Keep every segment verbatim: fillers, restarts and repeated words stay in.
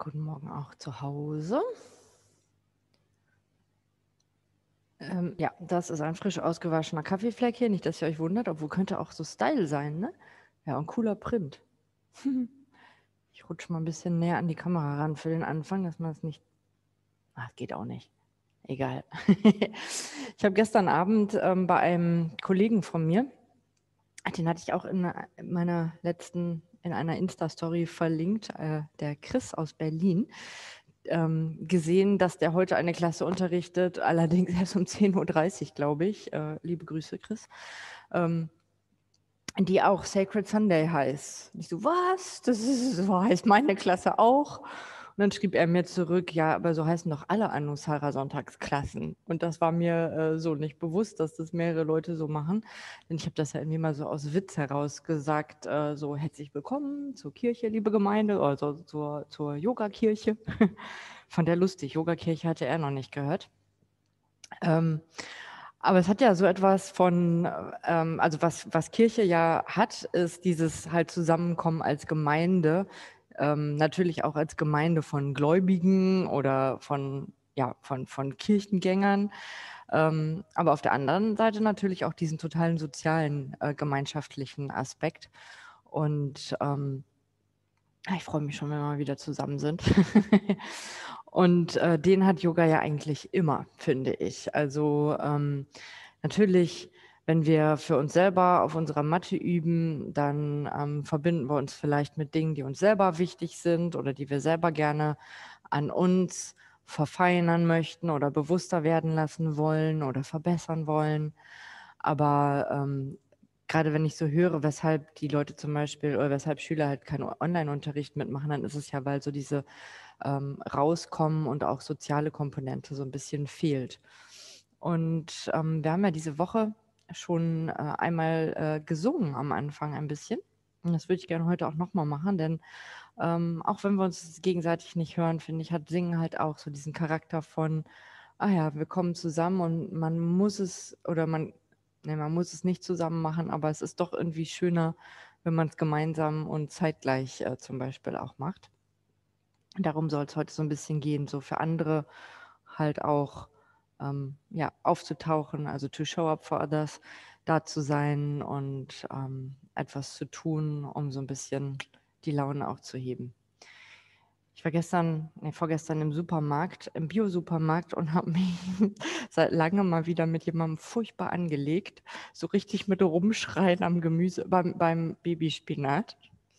Guten Morgen auch zu Hause. Ähm, ja, das ist ein frisch ausgewaschener Kaffeefleck hier. Nicht, dass ihr euch wundert, obwohl könnte auch so Style sein, ne? Ja, und cooler Print. Ich rutsche mal ein bisschen näher an die Kamera ran für den Anfang, dass man es nicht... Ach, geht auch nicht. Egal. Ich habe gestern Abend ähm, bei einem Kollegen von mir, den hatte ich auch in meiner letzten, in einer Insta-Story verlinkt, äh, der Chris aus Berlin, ähm, gesehen, dass der heute eine Klasse unterrichtet, allerdings erst um zehn Uhr dreißig, glaube ich. Äh, liebe Grüße, Chris. Ähm, die auch Sacred Sunday heißt. Und ich so, was? Das ist, so heißt meine Klasse auch. Und dann schrieb er mir zurück, ja, aber so heißen doch alle Anusara-Sonntagsklassen. Und das war mir äh, so nicht bewusst, dass das mehrere Leute so machen. Denn ich habe das ja irgendwie mal so aus Witz heraus gesagt, äh, so herzlich willkommen zur Kirche, liebe Gemeinde, also zur, zur Yoga-Kirche. Fand er lustig, Yoga-Kirche hatte er noch nicht gehört. Ähm, aber es hat ja so etwas von, ähm, also was, was Kirche ja hat, ist dieses halt Zusammenkommen als Gemeinde, ähm, natürlich auch als Gemeinde von Gläubigen oder von, ja, von, von Kirchengängern, ähm, aber auf der anderen Seite natürlich auch diesen totalen sozialen, äh, gemeinschaftlichen Aspekt. Und ähm, ich freue mich schon, wenn wir wieder zusammen sind. Und äh, den hat Yoga ja eigentlich immer, finde ich. Also ähm, natürlich, wenn wir für uns selber auf unserer Matte üben, dann ähm, verbinden wir uns vielleicht mit Dingen, die uns selber wichtig sind oder die wir selber gerne an uns verfeinern möchten oder bewusster werden lassen wollen oder verbessern wollen. Aber ähm, gerade wenn ich so höre, weshalb die Leute zum Beispiel oder weshalb Schüler halt keinen Online-Unterricht mitmachen, dann ist es ja, weil so diese ähm, Rauskommen und auch soziale Komponente so ein bisschen fehlt. Und ähm, wir haben ja diese Woche schon äh, einmal äh, gesungen am Anfang ein bisschen. Und das würde ich gerne heute auch nochmal machen, denn ähm, auch wenn wir uns gegenseitig nicht hören, finde ich, hat Singen halt auch so diesen Charakter von, ah ja, wir kommen zusammen und man muss es oder man, ne, man muss es nicht zusammen machen, aber es ist doch irgendwie schöner, wenn man es gemeinsam und zeitgleich äh, zum Beispiel auch macht. Darum soll es heute so ein bisschen gehen, so für andere halt auch ähm, ja, aufzutauchen, also to show up for others, da zu sein und ähm, etwas zu tun, um so ein bisschen die Laune auch zu heben. Ich war gestern, nee, vorgestern im Supermarkt, im Bio-Supermarkt und habe mich seit langem mal wieder mit jemandem furchtbar angelegt. So richtig mit Rumschreien am Gemüse, beim, beim Babyspinat.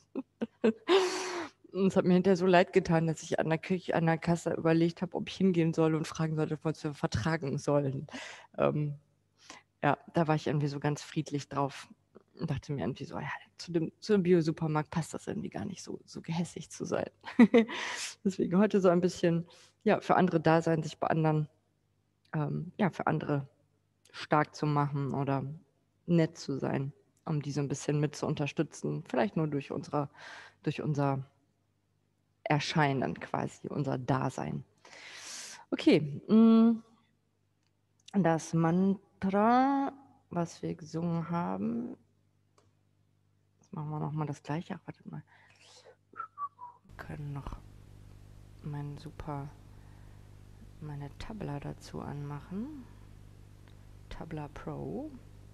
Und es hat mir hinterher so leid getan, dass ich an der Küche, an der Kasse überlegt habe, ob ich hingehen soll und fragen sollte, was wir vertragen sollen. Ähm, ja, da war ich irgendwie so ganz friedlich drauf und dachte mir irgendwie so, ja, zu dem, zu dem Bio-Supermarkt passt das irgendwie gar nicht so, so gehässig zu sein. Deswegen heute so ein bisschen, ja, für andere da sein, sich bei anderen, ähm, ja, für andere stark zu machen oder nett zu sein, um die so ein bisschen mit zu unterstützen. Vielleicht nur durch unsere, durch unser Erscheinen quasi, unser Dasein. Okay, mm, das Mantra, was wir gesungen haben, jetzt machen wir nochmal das gleiche. Ach, wartet mal. Wir können noch mein super, meine Tabla dazu anmachen. Tabla Pro.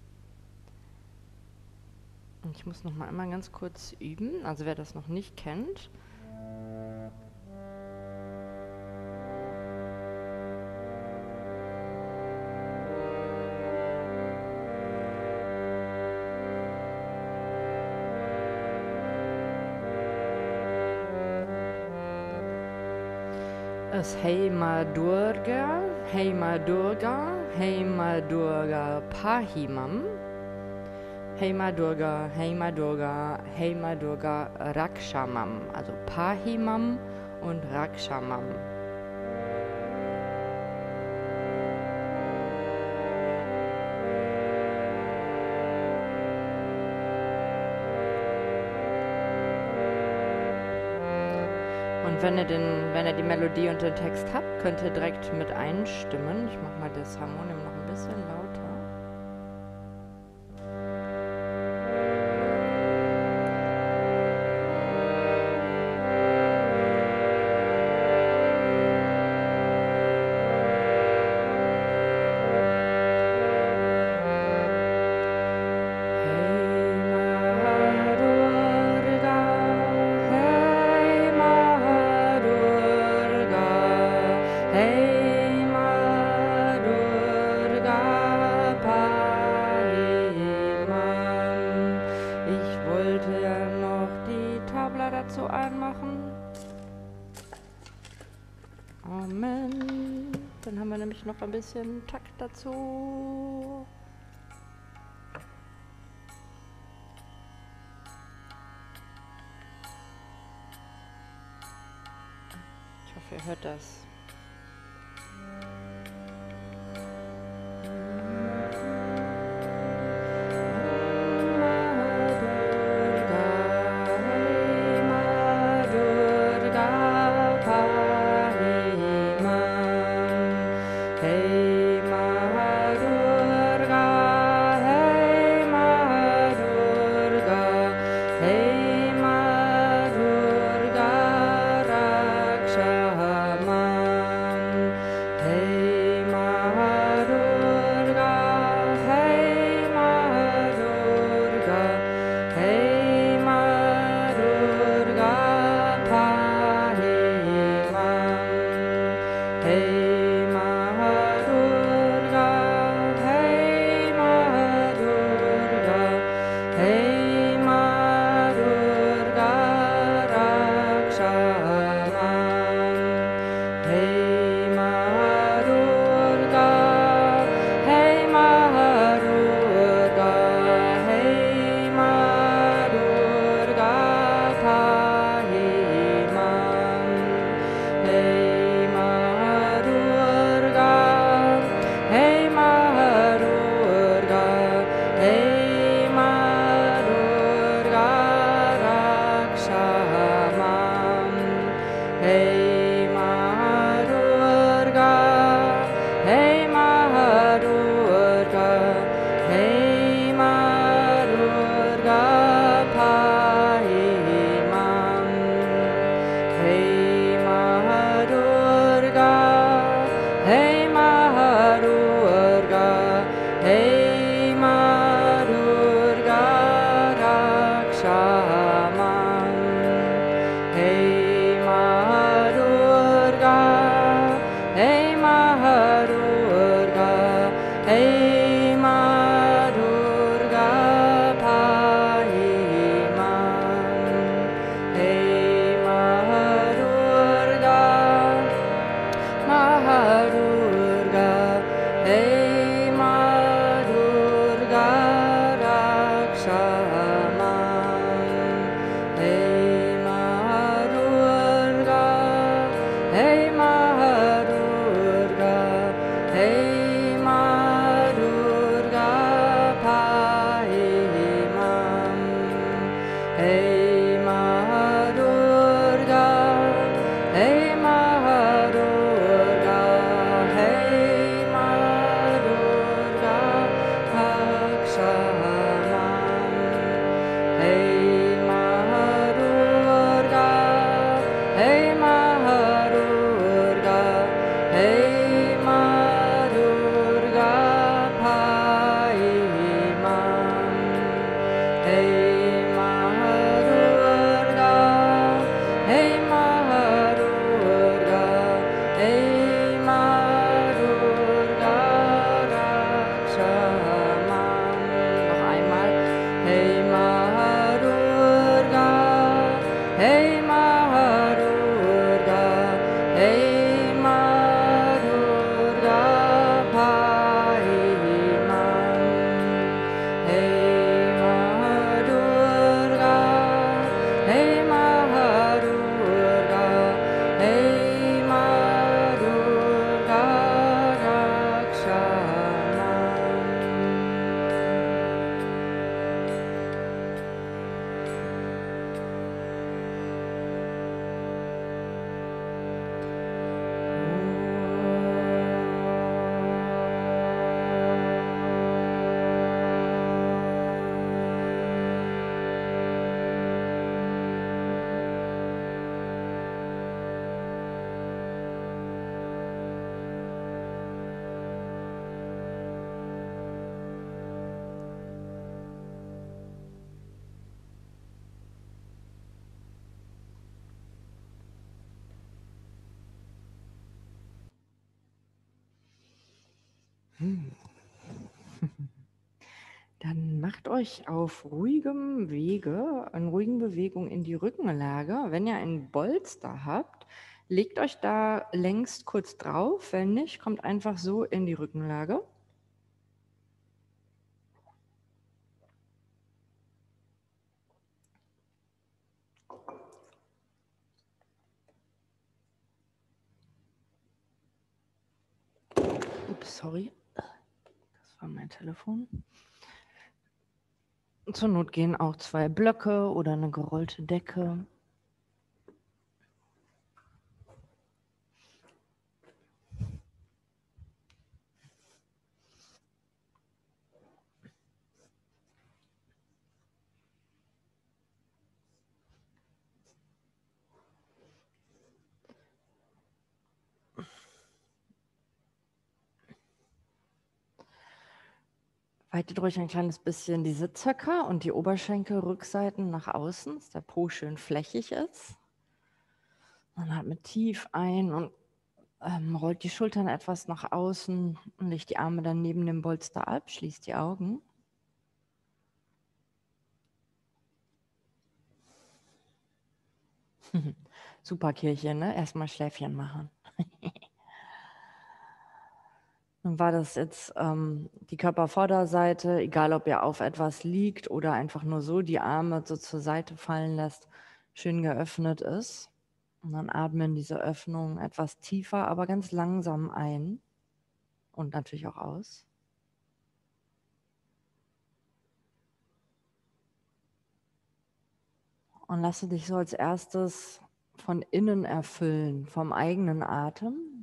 Und ich muss noch mal einmal ganz kurz üben. Also wer das noch nicht kennt. Es Hey Ma Durga, Hey Ma Durga, Hey Ma Durga Pahimam. Hey Ma Durga, Hey Ma Durga, Hey Ma Durga Rakshamam. Also Pahimam und Rakshamam. Und wenn ihr, den, wenn ihr die Melodie und den Text habt, könnt ihr direkt mit einstimmen. Ich mache mal das Harmonium noch ein bisschen lauter. Moment. Dann haben wir nämlich noch ein bisschen Takt dazu. Ich hoffe, ihr hört das. Hm. Dann macht euch auf ruhigem Wege, in ruhigen Bewegungen in die Rückenlage. Wenn ihr einen Bolster habt, Legt euch da längst kurz drauf, wenn nicht, kommt einfach so in die Rückenlage. Ups, sorry. Das war mein Telefon. Zur Not gehen auch zwei Blöcke oder eine gerollte Decke. Weitet ruhig ein kleines bisschen die Sitzhöcker und die Oberschenkelrückseiten nach außen, dass der Po schön flächig ist. Dann atmet tief ein und ähm, rollt die Schultern etwas nach außen und legt die Arme dann neben dem Bolster ab, schließt die Augen. Super Kirche, ne? Erstmal Schläfchen machen. Dann war das jetzt ähm, die Körpervorderseite, egal ob ihr auf etwas liegt oder einfach nur so die Arme so zur Seite fallen lässt, schön geöffnet ist. Und dann atmen diese Öffnung etwas tiefer, aber ganz langsam ein und natürlich auch aus. Und lasse dich so als erstes von innen erfüllen, vom eigenen Atem.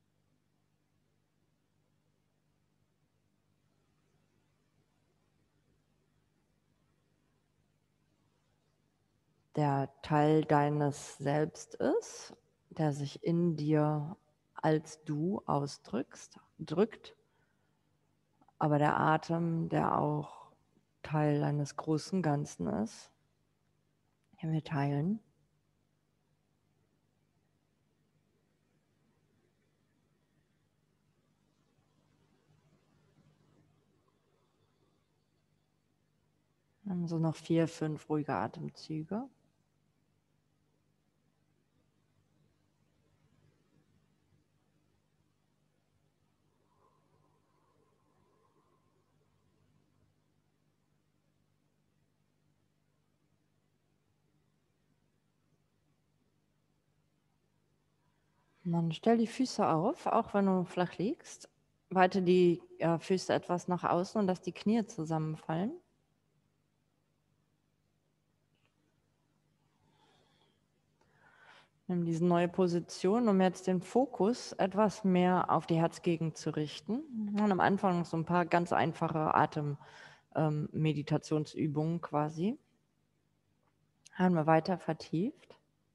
Der Teil deines Selbst ist, der sich in dir als du ausdrückst, drückt, aber der Atem, der auch Teil eines großen Ganzen ist, den wir teilen. Dann so noch vier, fünf ruhige Atemzüge. Und dann stell die Füße auf, auch wenn du flach liegst. Weite die ja, Füße etwas nach außen und lass die Knie zusammenfallen. Nimm diese neue Position, um jetzt den Fokus etwas mehr auf die Herzgegend zu richten. Und am Anfang so ein paar ganz einfache Atemmeditationsübungen ähm, quasi. Haben wir weiter vertieft.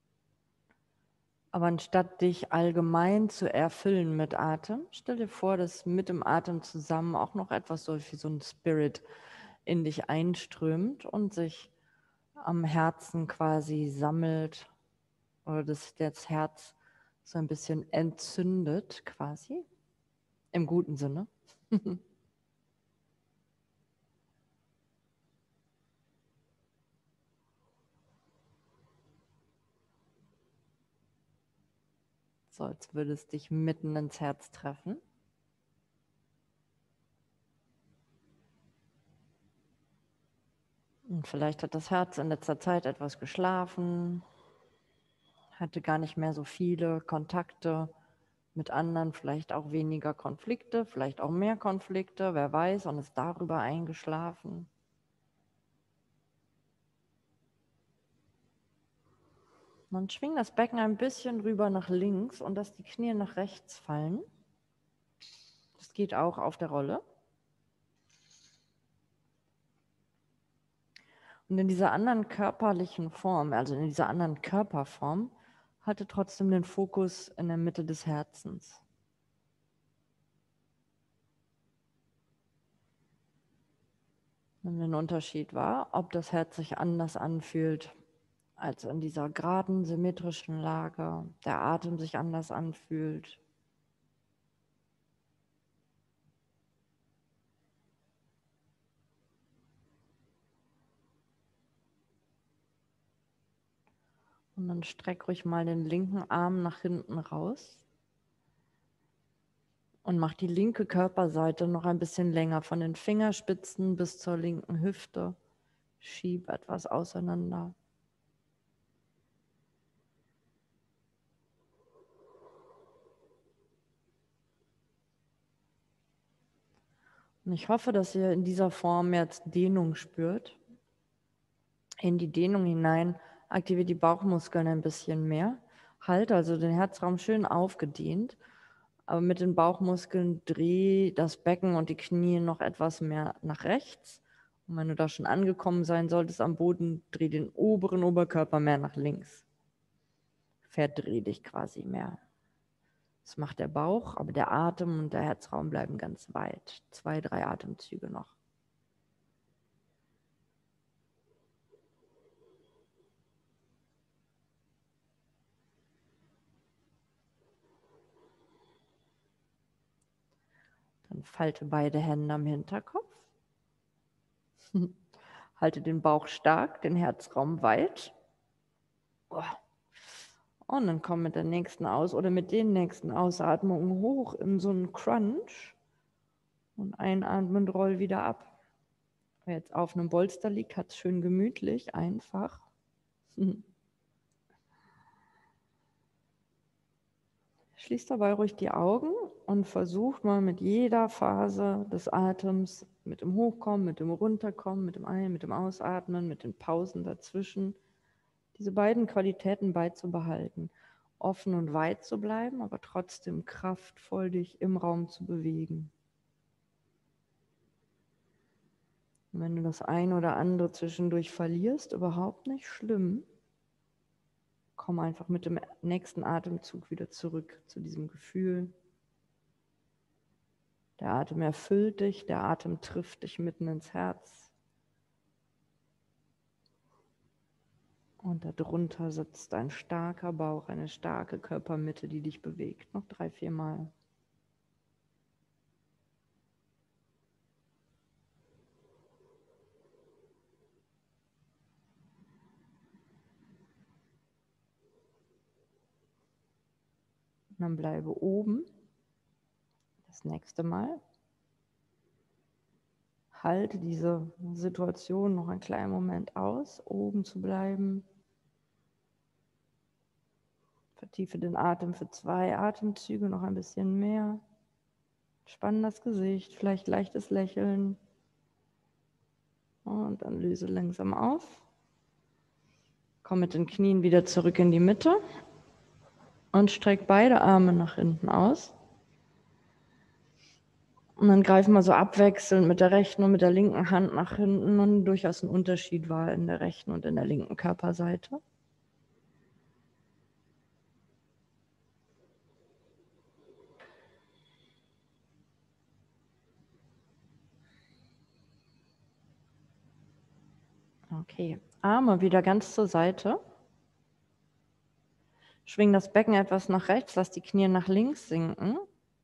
Aber anstatt dich allgemein zu erfüllen mit Atem, stell dir vor, dass mit dem Atem zusammen auch noch etwas so wie so ein Spirit in dich einströmt und sich am Herzen quasi sammelt oder dass das Herz so ein bisschen entzündet quasi, im guten Sinne. So, als würde es dich mitten ins Herz treffen. Und vielleicht hat das Herz in letzter Zeit etwas geschlafen, hatte gar nicht mehr so viele Kontakte mit anderen, vielleicht auch weniger Konflikte, vielleicht auch mehr Konflikte, wer weiß, und ist darüber eingeschlafen. Dann schwing das Becken ein bisschen rüber nach links und dass die Knie nach rechts fallen. Das geht auch auf der Rolle. Und in dieser anderen körperlichen Form, also in dieser anderen Körperform, halte trotzdem den Fokus in der Mitte des Herzens. Nimm den Unterschied wahr, ob das Herz sich anders anfühlt als in dieser geraden, symmetrischen Lage, der Atem sich anders anfühlt. Und Und dann streck ruhig mal den linken Arm nach hinten raus. Und mach die linke Körperseite noch ein bisschen länger, von den Fingerspitzen bis zur linken Hüfte. Schieb etwas auseinander. Und ich hoffe, dass ihr in dieser Form jetzt Dehnung spürt. In die Dehnung hinein aktiviert die Bauchmuskeln ein bisschen mehr. Halt also den Herzraum schön aufgedehnt, aber mit den Bauchmuskeln dreh das Becken und die Knie noch etwas mehr nach rechts. Und wenn du da schon angekommen sein solltest am Boden, dreh den oberen Oberkörper mehr nach links. Verdreh dich quasi mehr. Das macht der Bauch, aber der Atem und der Herzraum bleiben ganz weit. Zwei, drei Atemzüge noch. Dann falte beide Hände am Hinterkopf. Halte den Bauch stark, den Herzraum weit. Und dann komm mit der nächsten Aus- oder mit den nächsten Ausatmungen hoch in so einen Crunch. Und einatmend roll wieder ab. Wer jetzt auf einem Bolster liegt, hat es schön gemütlich, einfach. Schließt dabei ruhig die Augen und versucht mal mit jeder Phase des Atems, mit dem Hochkommen, mit dem Runterkommen, mit dem Ein-, mit dem Ausatmen, mit den Pausen dazwischen, diese beiden Qualitäten beizubehalten. Offen und weit zu bleiben, aber trotzdem kraftvoll dich im Raum zu bewegen. Und wenn du das eine oder andere zwischendurch verlierst, überhaupt nicht schlimm. Komm einfach mit dem nächsten Atemzug wieder zurück zu diesem Gefühl. Der Atem erfüllt dich, der Atem trifft dich mitten ins Herz. Und darunter sitzt ein starker Bauch, eine starke Körpermitte, die dich bewegt. Noch drei, vier Mal. Und dann bleibe oben. Das nächste Mal. Halte diese Situation noch einen kleinen Moment aus, oben zu bleiben. Vertiefe den Atem für zwei Atemzüge, noch ein bisschen mehr. Spann das Gesicht, vielleicht leichtes Lächeln. Und dann löse langsam auf. Komm mit den Knien wieder zurück in die Mitte. Und streck beide Arme nach hinten aus. Und dann greif mal so abwechselnd mit der rechten und mit der linken Hand nach hinten und durchaus ein Unterschied war in der rechten und in der linken Körperseite. Okay, Arme wieder ganz zur Seite. Schwing das Becken etwas nach rechts, lass die Knie nach links sinken.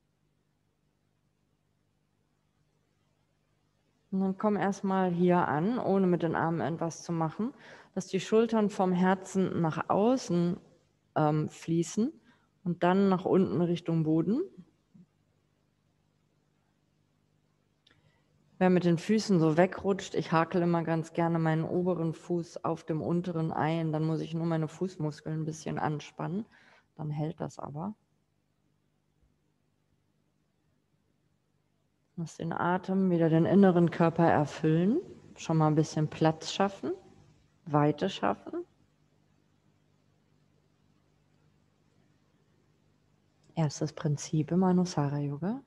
Und dann komm erstmal hier an, ohne mit den Armen etwas zu machen, dass die Schultern vom Herzen nach außen ähm, fließen und dann nach unten Richtung Boden. Wer mit den Füßen so wegrutscht, ich hakel immer ganz gerne meinen oberen Fuß auf dem unteren ein, dann muss ich nur meine Fußmuskeln ein bisschen anspannen, dann hält das aber. Lass den Atem wieder den inneren Körper erfüllen, schon mal ein bisschen Platz schaffen, Weite schaffen. Erstes Prinzip im Anusara Yoga.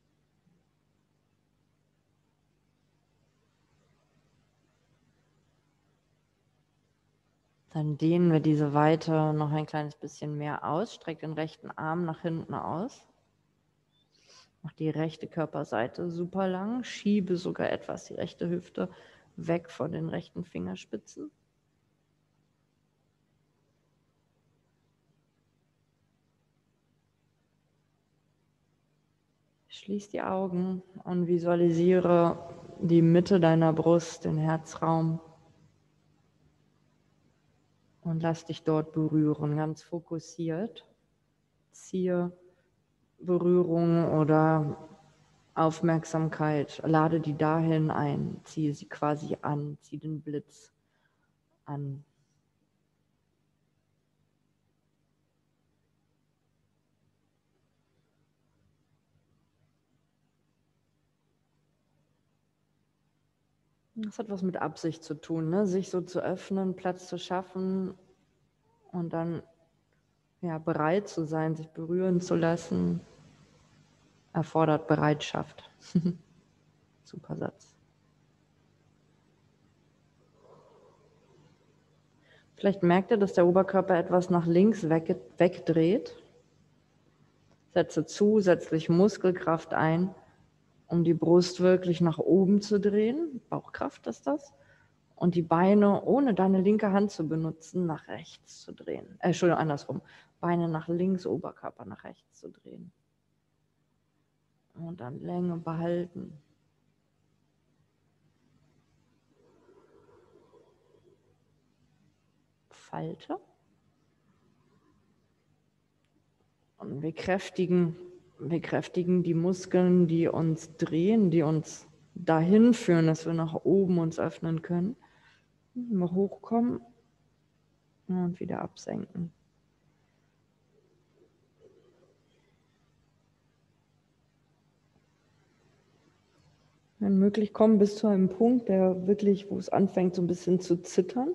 Dann dehnen wir diese Weite noch ein kleines bisschen mehr aus. Streck den rechten Arm nach hinten aus. Mach die rechte Körperseite super lang. Schiebe sogar etwas die rechte Hüfte weg von den rechten Fingerspitzen. Schließ die Augen und visualisiere die Mitte deiner Brust, den Herzraum. Und lass dich dort berühren, ganz fokussiert. Ziehe Berührung oder Aufmerksamkeit, lade die dahin ein, ziehe sie quasi an, ziehe den Blitz an. Das hat was mit Absicht zu tun, ne? Sich so zu öffnen, Platz zu schaffen und dann ja, bereit zu sein, sich berühren zu lassen, erfordert Bereitschaft. Super Satz. Vielleicht merkt ihr, dass der Oberkörper etwas nach links weg, wegdreht. Setze zusätzlich Muskelkraft ein, um die Brust wirklich nach oben zu drehen. Bauchkraft ist das. Und die Beine, ohne deine linke Hand zu benutzen, nach rechts zu drehen. Äh, Entschuldigung, andersrum. Beine nach links, Oberkörper nach rechts zu drehen. Und dann Länge behalten. Falte. Und wir kräftigen, wir kräftigen die Muskeln, die uns drehen, die uns dahin führen, dass wir nach oben uns öffnen können. Mal hochkommen und wieder absenken. Wenn möglich, kommen bis zu einem Punkt, der wirklich, wo es anfängt, so ein bisschen zu zittern.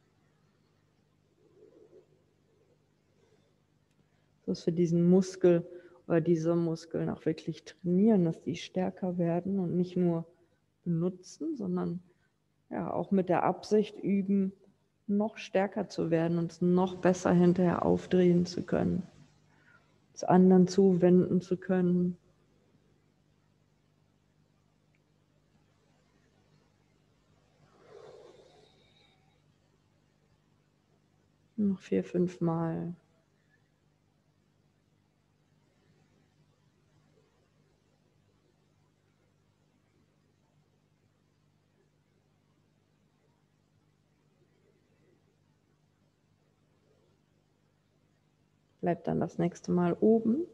Dass wir diesen Muskel oder diese Muskeln auch wirklich trainieren, dass die stärker werden und nicht nur benutzen, sondern ja auch mit der Absicht üben, noch stärker zu werden und es noch besser hinterher aufdrehen zu können, es anderen zuwenden zu können. Noch vier, fünf Mal. Bleib dann das nächste Mal oben.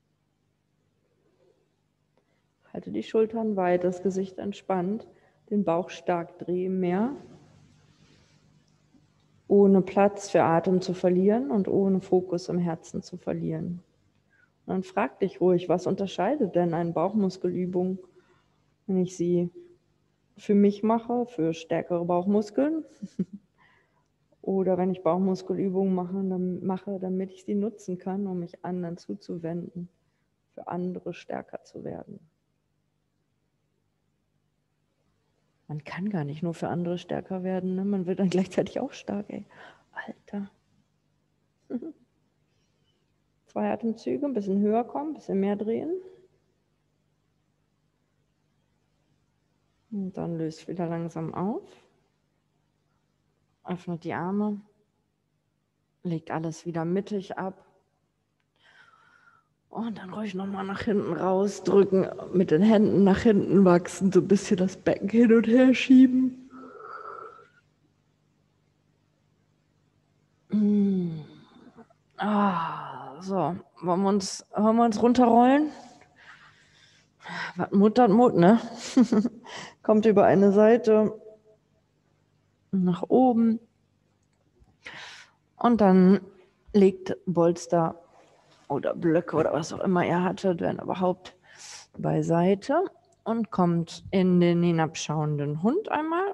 Halte die Schultern weit, das Gesicht entspannt, den Bauch stark drehen mehr, ohne Platz für Atem zu verlieren und ohne Fokus im Herzen zu verlieren. Und dann frag dich ruhig, was unterscheidet denn eine Bauchmuskelübung, wenn ich sie für mich mache, für stärkere Bauchmuskeln, oder wenn ich Bauchmuskelübungen mache, dann mache, damit ich sie nutzen kann, um mich anderen zuzuwenden, für andere stärker zu werden. Man kann gar nicht nur für andere stärker werden, ne? Man wird dann gleichzeitig auch stark, ey. Alter. Zwei Atemzüge, ein bisschen höher kommen, ein bisschen mehr drehen. Und dann löst wieder langsam auf. Öffnet die Arme. Legt alles wieder mittig ab. Und dann ruhig nochmal nach hinten rausdrücken, mit den Händen nach hinten wachsen, so ein bisschen das Becken hin und her schieben. Mm. Ah, so, wollen wir uns, wollen wir uns runterrollen? Was Mut hat Mut, ne? Kommt über eine Seite nach oben und dann legt Bolster oder Blöcke oder was auch immer ihr hattet, wenn überhaupt, beiseite und kommt in den hinabschauenden Hund einmal.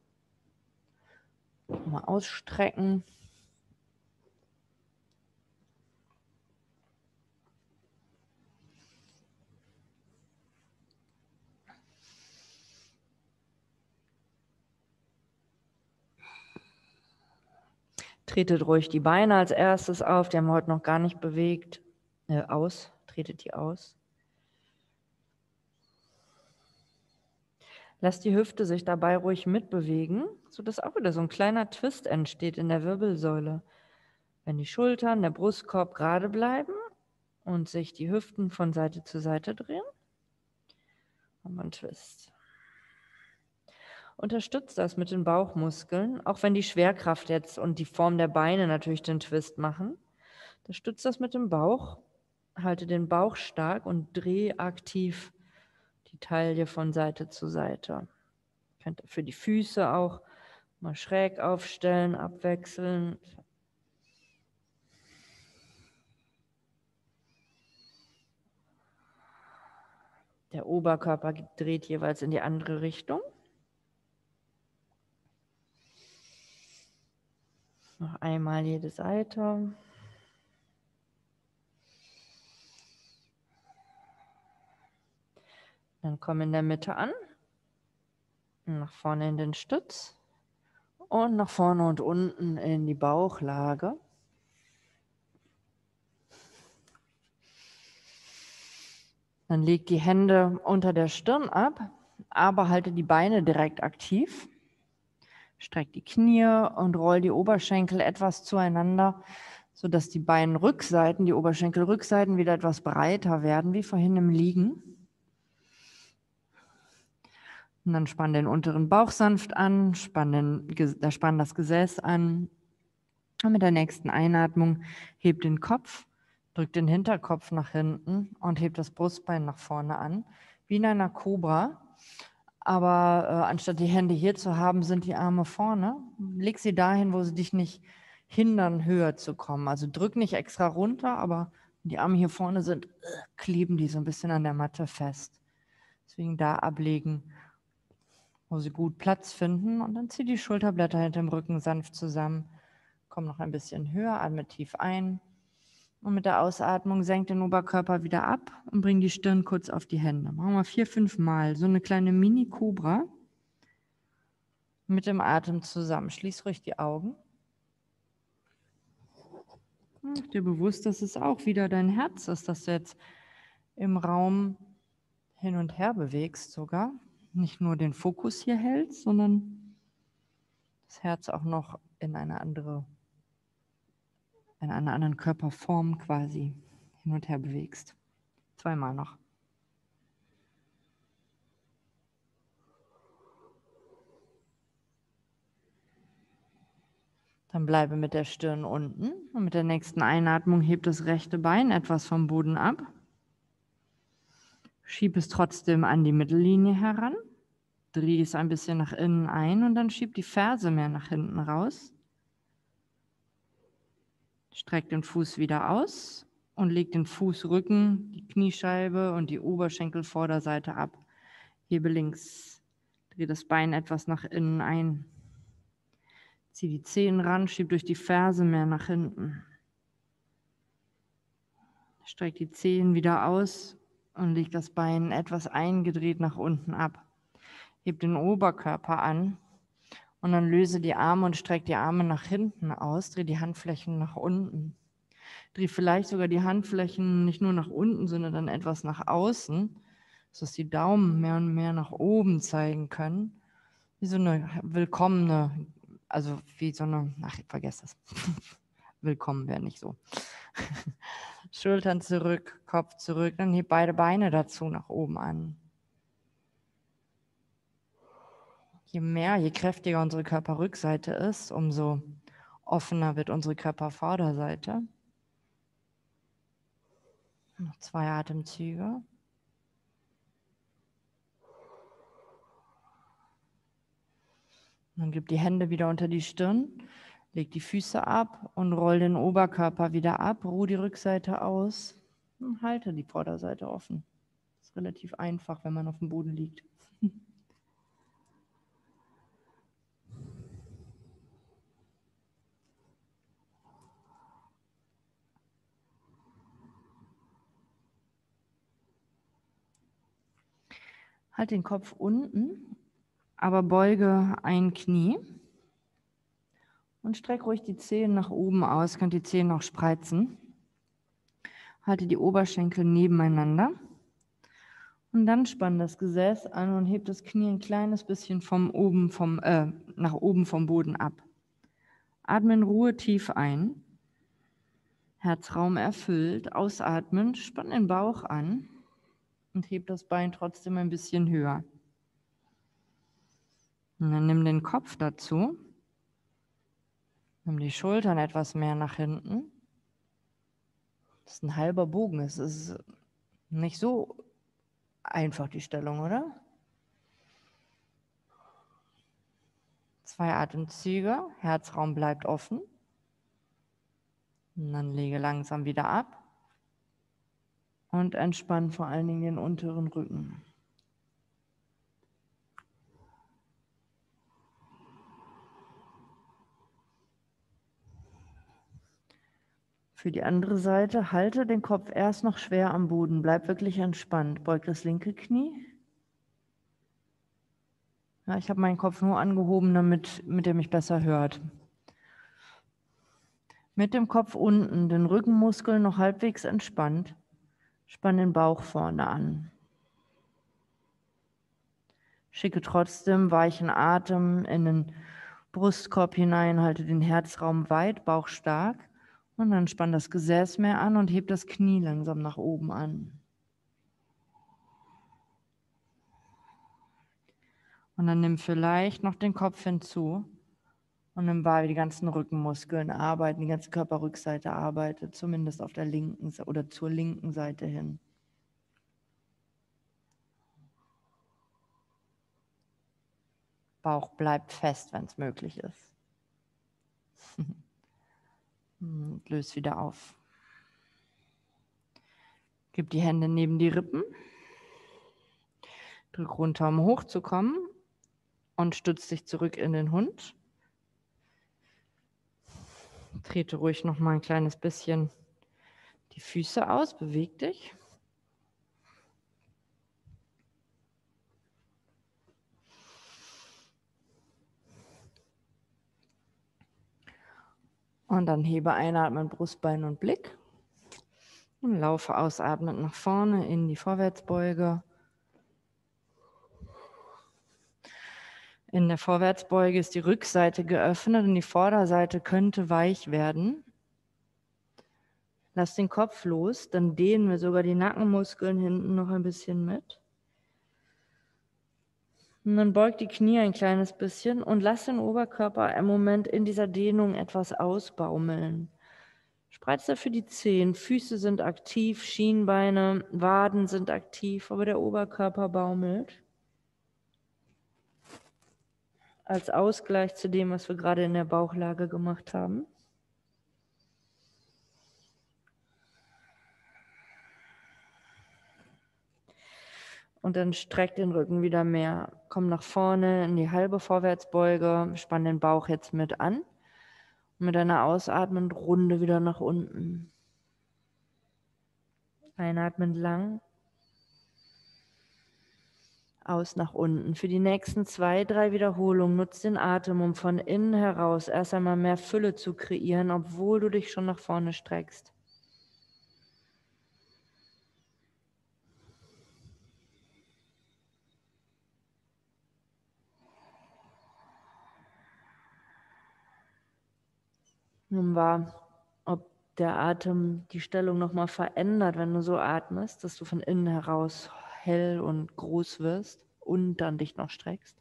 Mal ausstrecken. Tretet ruhig die Beine als erstes auf, die haben wir heute noch gar nicht bewegt. Äh, aus, tretet die aus. Lasst die Hüfte sich dabei ruhig mitbewegen, sodass auch wieder so ein kleiner Twist entsteht in der Wirbelsäule. Wenn die Schultern, der Brustkorb gerade bleiben und sich die Hüften von Seite zu Seite drehen, haben wir einen Twist. Unterstützt das mit den Bauchmuskeln, auch wenn die Schwerkraft jetzt und die Form der Beine natürlich den Twist machen. Unterstützt das mit dem Bauch, halte den Bauch stark und dreh aktiv die Taille von Seite zu Seite. Ihr könnt für die Füße auch mal schräg aufstellen, abwechseln. Der Oberkörper dreht jeweils in die andere Richtung. Noch einmal jede Seite. Dann komm in der Mitte an. Nach vorne in den Stütz. Und nach vorne und unten in die Bauchlage. Dann leg die Hände unter der Stirn ab, aber halte die Beine direkt aktiv. Streck die Knie und roll die Oberschenkel etwas zueinander, sodass die Beinrückseiten, die Oberschenkelrückseiten wieder etwas breiter werden, wie vorhin im Liegen. Und dann spann den unteren Bauch sanft an, spann, den, da spann das Gesäß an. Und mit der nächsten Einatmung heb den Kopf, drück den Hinterkopf nach hinten und heb das Brustbein nach vorne an, wie in einer Kobra. Aber äh, anstatt die Hände hier zu haben, sind die Arme vorne. Leg sie dahin, wo sie dich nicht hindern, höher zu kommen. Also drück nicht extra runter, aber wenn die Arme hier vorne sind, äh, kleben die so ein bisschen an der Matte fest. Deswegen da ablegen, wo sie gut Platz finden. Und dann zieh die Schulterblätter hinterm Rücken sanft zusammen. Komm noch ein bisschen höher, atme tief ein. Und mit der Ausatmung senk den Oberkörper wieder ab und bring die Stirn kurz auf die Hände. Machen wir vier, fünf Mal. So eine kleine Mini-Kobra. Mit dem Atem zusammen. Schließ ruhig die Augen. Mach dir bewusst, dass es auch wieder dein Herz ist, das du jetzt im Raum hin und her bewegst sogar. Nicht nur den Fokus hier hältst, sondern das Herz auch noch in eine andere, in einer anderen Körperform quasi hin und her bewegst. Zweimal noch. Dann bleibe mit der Stirn unten und mit der nächsten Einatmung heb das rechte Bein etwas vom Boden ab. Schieb es trotzdem an die Mittellinie heran. Dreh es ein bisschen nach innen ein und dann schieb die Ferse mehr nach hinten raus. Streck den Fuß wieder aus und leg den Fußrücken, die Kniescheibe und die Oberschenkelvorderseite ab. Hebe links. Dreh das Bein etwas nach innen ein. Zieh die Zehen ran, schieb durch die Ferse mehr nach hinten. Streck die Zehen wieder aus und leg das Bein etwas eingedreht nach unten ab. Heb den Oberkörper an und dann löse die Arme und streck die Arme nach hinten aus. Dreh die Handflächen nach unten. Dreh vielleicht sogar die Handflächen nicht nur nach unten, sondern dann etwas nach außen, sodass die Daumen mehr und mehr nach oben zeigen können. Wie so eine willkommene, also wie so eine, ach, ich vergesse das. Willkommen wäre nicht so. Schultern zurück, Kopf zurück, dann heb beide Beine dazu nach oben an. Je mehr, je kräftiger unsere Körperrückseite ist, umso offener wird unsere Körpervorderseite. Noch zwei Atemzüge. Dann gib die Hände wieder unter die Stirn, leg die Füße ab und roll den Oberkörper wieder ab, ruh die Rückseite aus und halte die Vorderseite offen. Das ist relativ einfach, wenn man auf dem Boden liegt. Halt den Kopf unten, aber beuge ein Knie und streck ruhig die Zehen nach oben aus, könnt die Zehen noch spreizen. Halte die Oberschenkel nebeneinander und dann spann das Gesäß an und heb das Knie ein kleines bisschen vom oben vom, äh, nach oben vom Boden ab. Atme in Ruhe tief ein, Herzraum erfüllt, ausatmen, spann den Bauch an und heb das Bein trotzdem ein bisschen höher. Und dann nimm den Kopf dazu. Nimm die Schultern etwas mehr nach hinten. Das ist ein halber Bogen. Es ist nicht so einfach, die Stellung, oder? Zwei Atemzüge. Herzraum bleibt offen. Und dann lege langsam wieder ab. Und entspann vor allen Dingen den unteren Rücken. Für die andere Seite, halte den Kopf erst noch schwer am Boden. Bleib wirklich entspannt. Beug das linke Knie. Ja, ich habe meinen Kopf nur angehoben, damit, damit er mich besser hört. Mit dem Kopf unten, den Rückenmuskel noch halbwegs entspannt. Spann den Bauch vorne an. Schicke trotzdem weichen Atem in den Brustkorb hinein, halte den Herzraum weit, Bauch stark und dann spann das Gesäß mehr an und heb das Knie langsam nach oben an. Und dann nimm vielleicht noch den Kopf hinzu und nimm wahr, wie die ganzen Rückenmuskeln arbeiten, die ganze Körperrückseite arbeitet, zumindest auf der linken oder zur linken Seite hin. Bauch bleibt fest, wenn es möglich ist. Und löse wieder auf. Gib die Hände neben die Rippen. Drück runter, um hochzukommen. Und stütz dich zurück in den Hund. Trete ruhig noch mal ein kleines bisschen die Füße aus. Beweg dich. Und dann hebe einatmen, Brustbein und Blick. Und laufe ausatmend nach vorne in die Vorwärtsbeuge. In der Vorwärtsbeuge ist die Rückseite geöffnet und die Vorderseite könnte weich werden. Lass den Kopf los, dann dehnen wir sogar die Nackenmuskeln hinten noch ein bisschen mit. Und dann beug die Knie ein kleines bisschen und lass den Oberkörper im Moment in dieser Dehnung etwas ausbaumeln. Spreiz dafür die Zehen, Füße sind aktiv, Schienbeine, Waden sind aktiv, aber der Oberkörper baumelt. Als Ausgleich zu dem, was wir gerade in der Bauchlage gemacht haben. Und dann streck den Rücken wieder mehr. Komm nach vorne in die halbe Vorwärtsbeuge, spann den Bauch jetzt mit an. Und mit einer Ausatmen Runde wieder nach unten. Einatmend lang. Aus nach unten. Für die nächsten zwei, drei Wiederholungen nutz den Atem, um von innen heraus erst einmal mehr Fülle zu kreieren, obwohl du dich schon nach vorne streckst. Nun wahr, ob der Atem die Stellung nochmal verändert, wenn du so atmest, dass du von innen heraus hell und groß wirst und dann dich noch streckst.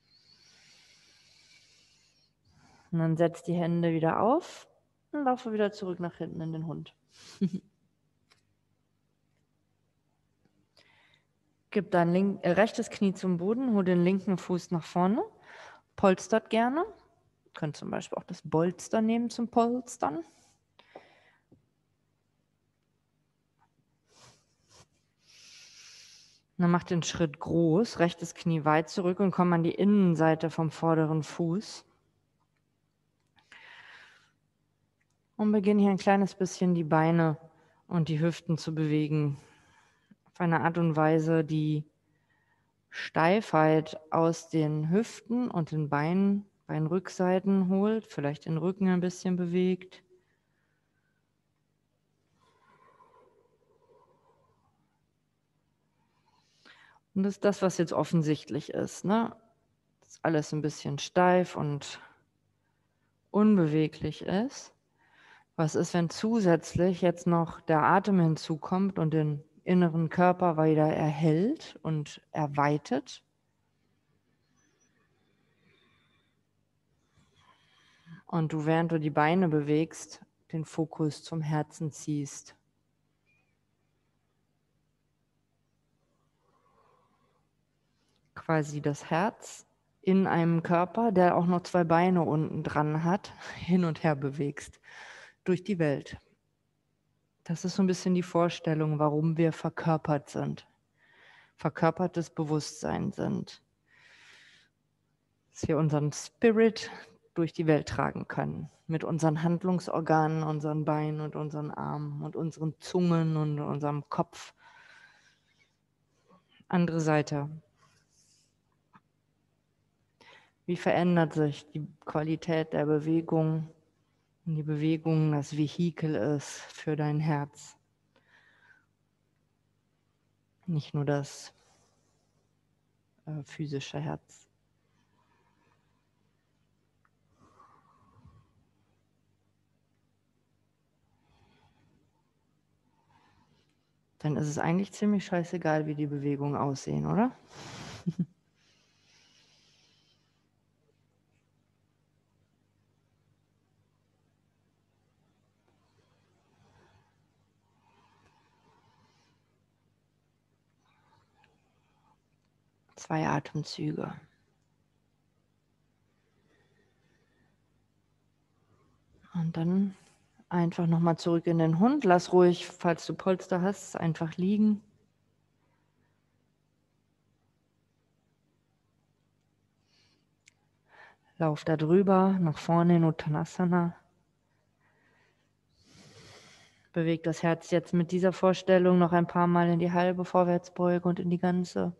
Und dann setz die Hände wieder auf und laufe wieder zurück nach hinten in den Hund. Gib dein link, äh, rechtes Knie zum Boden, hol den linken Fuß nach vorne, polstert gerne. Ihr könnt zum Beispiel auch das Bolster nehmen zum Polstern. Dann mach den Schritt groß, rechtes Knie weit zurück und komm an die Innenseite vom vorderen Fuß. Und beginn hier ein kleines bisschen die Beine und die Hüften zu bewegen. Auf eine Art und Weise, die Steifheit aus den Hüften und den Beinen, Beinrückseiten holt, vielleicht den Rücken ein bisschen bewegt. Und das ist das, was jetzt offensichtlich ist, ne? Dass alles ein bisschen steif und unbeweglich ist. Was ist, wenn zusätzlich jetzt noch der Atem hinzukommt und den inneren Körper wieder erhält und erweitert? Und du, während du die Beine bewegst, den Fokus zum Herzen ziehst. Quasi das Herz in einem Körper, der auch noch zwei Beine unten dran hat, hin und her bewegst durch die Welt. Das ist so ein bisschen die Vorstellung, warum wir verkörpert sind. Verkörpertes Bewusstsein sind. Dass wir unseren Spirit durch die Welt tragen können. Mit unseren Handlungsorganen, unseren Beinen und unseren Armen und unseren Zungen und unserem Kopf. Andere Seite. Wie verändert sich die Qualität der Bewegung, wenn die Bewegung das Vehikel ist für dein Herz? Nicht nur das äh, physische Herz. Dann ist es eigentlich ziemlich scheißegal, wie die Bewegungen aussehen, oder? Zwei Atemzüge. Und dann einfach nochmal zurück in den Hund. Lass ruhig, falls du Polster hast, einfach liegen. Lauf da drüber, nach vorne in Uttanasana. Beweg das Herz jetzt mit dieser Vorstellung noch ein paar Mal in die halbe Vorwärtsbeuge und in die ganze.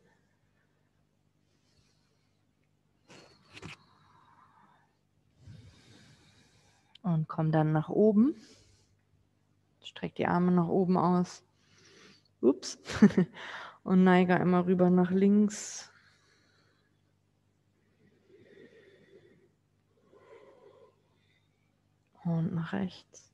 Und komm dann nach oben. Streck die Arme nach oben aus. Ups. Und neige einmal rüber nach links. Und nach rechts.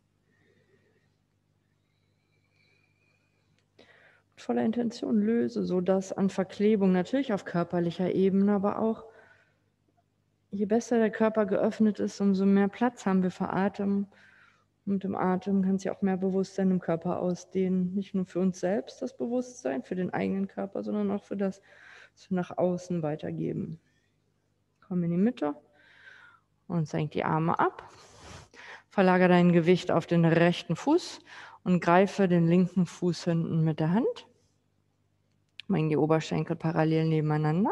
Voller Intention löse, sodass an Verklebung natürlich auf körperlicher Ebene, aber auch je besser der Körper geöffnet ist, umso mehr Platz haben wir für Atem. Und im Atem kann sich auch mehr Bewusstsein im Körper ausdehnen. Nicht nur für uns selbst das Bewusstsein, für den eigenen Körper, sondern auch für das, was wir nach außen weitergeben. Komm in die Mitte und senk die Arme ab. Verlagere dein Gewicht auf den rechten Fuß und greife den linken Fuß hinten mit der Hand. Bring die Oberschenkel parallel nebeneinander.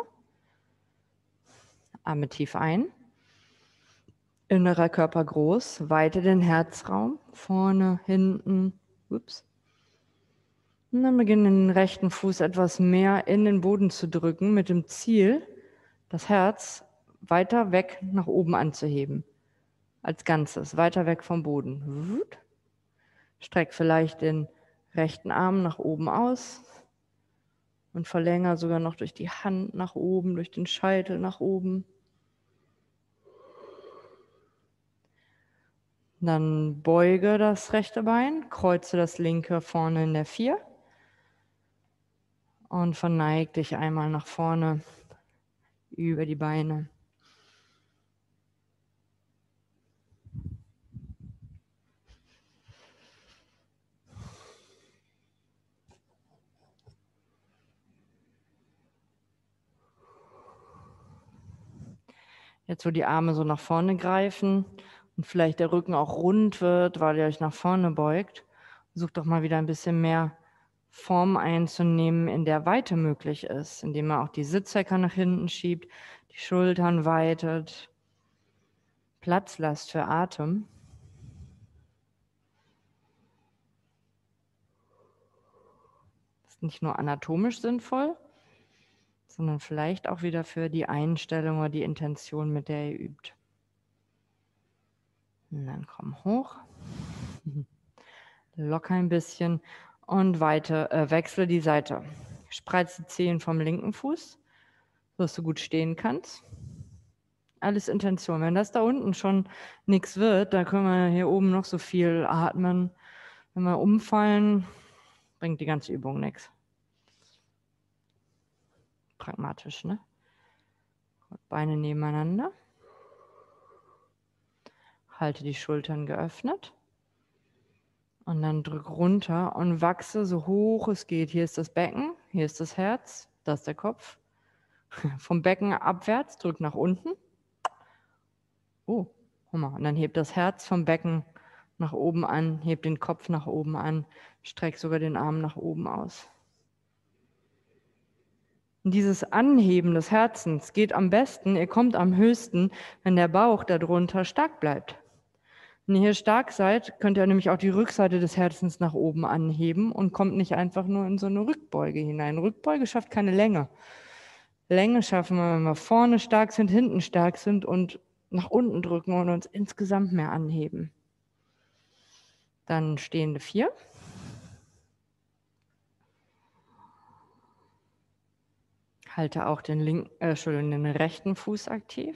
Arme tief ein. Innerer Körper groß. Weite den Herzraum. Vorne, hinten. Ups. Und dann beginne den rechten Fuß etwas mehr in den Boden zu drücken, mit dem Ziel, das Herz weiter weg nach oben anzuheben. Als Ganzes, weiter weg vom Boden. Streck vielleicht den rechten Arm nach oben aus. Und verlängere sogar noch durch die Hand nach oben, durch den Scheitel nach oben. Dann beuge das rechte Bein, kreuze das linke vorne in der vier und verneig dich einmal nach vorne über die Beine. Jetzt, wo die Arme so nach vorne greifen und vielleicht der Rücken auch rund wird, weil ihr euch nach vorne beugt, sucht doch mal wieder ein bisschen mehr Form einzunehmen, in der Weite möglich ist, indem man auch die Sitzhöcker nach hinten schiebt, die Schultern weitet, Platz lasst für Atem. Das ist nicht nur anatomisch sinnvoll, sondern vielleicht auch wieder für die Einstellung oder die Intention, mit der ihr übt. Und dann komm hoch, locker ein bisschen und weiter, äh, wechsle die Seite. Spreiz die Zehen vom linken Fuß, sodass du gut stehen kannst. Alles Intention. Wenn das da unten schon nichts wird, dann können wir hier oben noch so viel atmen. Wenn wir umfallen, bringt die ganze Übung nichts. Pragmatisch, ne? Beine nebeneinander. Halte die Schultern geöffnet. Und dann drück runter und wachse so hoch es geht. Hier ist das Becken, hier ist das Herz, das ist der Kopf. Vom Becken abwärts, drück nach unten. Oh, guck mal. Und dann heb das Herz vom Becken nach oben an, heb den Kopf nach oben an, streck sogar den Arm nach oben aus. Und dieses Anheben des Herzens geht am besten, ihr kommt am höchsten, wenn der Bauch darunter stark bleibt. Wenn ihr hier stark seid, könnt ihr nämlich auch die Rückseite des Herzens nach oben anheben und kommt nicht einfach nur in so eine Rückbeuge hinein. Rückbeuge schafft keine Länge. Länge schaffen wir, wenn wir vorne stark sind, hinten stark sind und nach unten drücken und uns insgesamt mehr anheben. Dann stehende vier. Halte auch den, linken, äh, Entschuldigung, den rechten Fuß aktiv.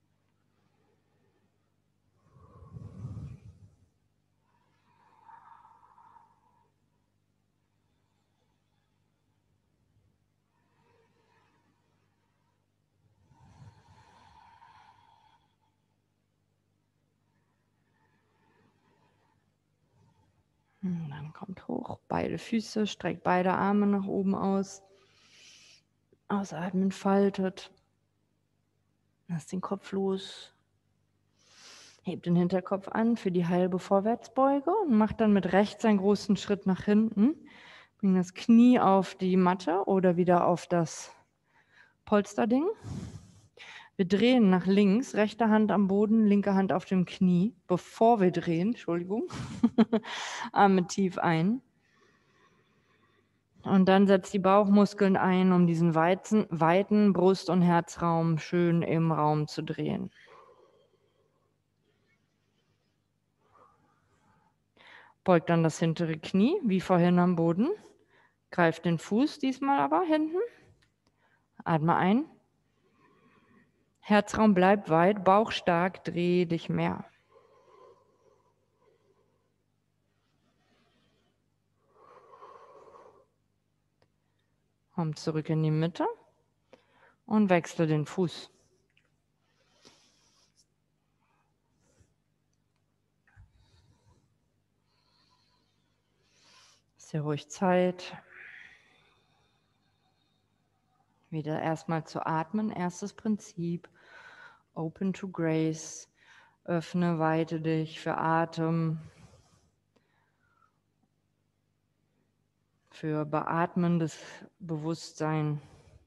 Und dann kommt hoch, beide Füße, streckt beide Arme nach oben aus. Ausatmen, faltet. Lass den Kopf los. Hebt den Hinterkopf an für die halbe Vorwärtsbeuge und macht dann mit rechts einen großen Schritt nach hinten. Bring das Knie auf die Matte oder wieder auf das Polsterding. Wir drehen nach links, rechte Hand am Boden, linke Hand auf dem Knie. Bevor wir drehen, Entschuldigung, Arme tief ein. Und dann setzt die Bauchmuskeln ein, um diesen weiten, weiten Brust- und Herzraum schön im Raum zu drehen. Beugt dann das hintere Knie, wie vorhin am Boden. Greift den Fuß diesmal aber hinten. Atme ein. Herzraum bleibt weit, Bauch stark, dreh dich mehr. Komm zurück in die Mitte und wechsle den Fuß. Ist ja ruhig Zeit. Wieder erstmal zu atmen. Erstes Prinzip. Open to Grace. Öffne, weite dich für Atem. Für beatmendes Bewusstsein.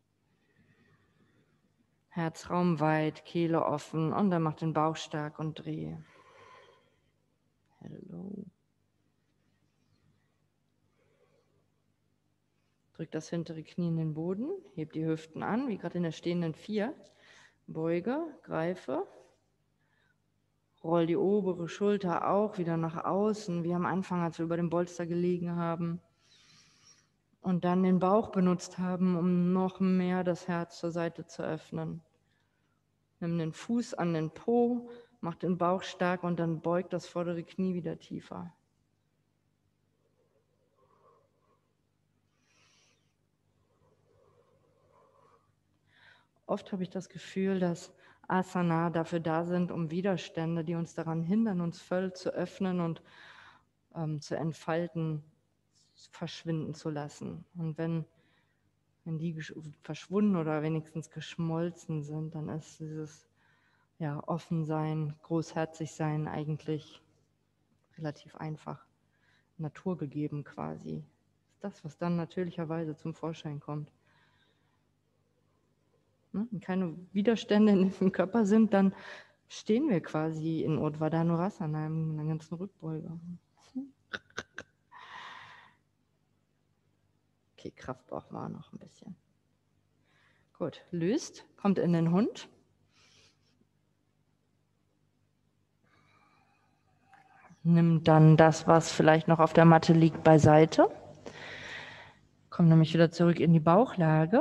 Herzraum weit, Kehle offen und dann mach den Bauch stark und drehe. Hello. Drück das hintere Knie in den Boden, heb die Hüften an, wie gerade in der stehenden vier. Beuge, greife. Roll die obere Schulter auch wieder nach außen, wie am Anfang, als wir über dem Bolster gelegen haben. Und dann den Bauch benutzt haben, um noch mehr das Herz zur Seite zu öffnen. Nimm den Fuß an den Po, mach den Bauch stark und dann beugt das vordere Knie wieder tiefer. Oft habe ich das Gefühl, dass Asana dafür da sind, um Widerstände, die uns daran hindern, uns voll zu öffnen und ähm, zu entfalten, verschwinden zu lassen. Und wenn, wenn die verschwunden oder wenigstens geschmolzen sind, dann ist dieses ja, Offensein, Großherzigsein eigentlich relativ einfach, naturgegeben quasi. Das ist das, was dann natürlicherweise zum Vorschein kommt. Wenn keine Widerstände in dem Körper sind, dann stehen wir quasi in Urdhva-dhanurasana, in einer ganzen Rückbeuge. Okay, Kraft brauchen wir noch ein bisschen. Gut, löst, kommt in den Hund. Nimm dann das, was vielleicht noch auf der Matte liegt, beiseite. Komm nämlich wieder zurück in die Bauchlage.